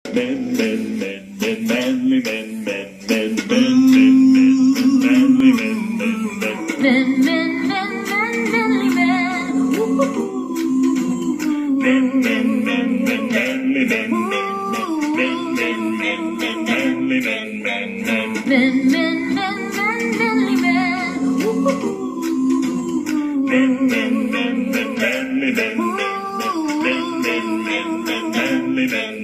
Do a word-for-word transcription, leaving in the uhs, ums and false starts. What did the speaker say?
Men, men, men, men, manly men, men, men, men, men, men, men, manly men, men, men, Men, men, men, men, manly men. men, men, men, men, manly men, men, men, men, men, men, manly men, men, men, Men, men, men, men, manly men. men, men, men, men, manly men, men, men, men, men, men, manly men.